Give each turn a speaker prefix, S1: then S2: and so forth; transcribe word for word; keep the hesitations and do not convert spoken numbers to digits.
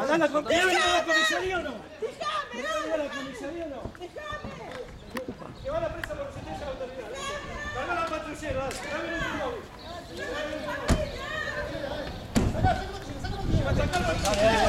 S1: a la comisaría o no?
S2: ¡Dejame!
S1: ¿Querés venir a la comisaría o no?
S2: ¡Dejame!
S1: Que va la presa por resistencia a la autoridad. Carga la patrullera, dale. Dame el móvil. Dale, dale.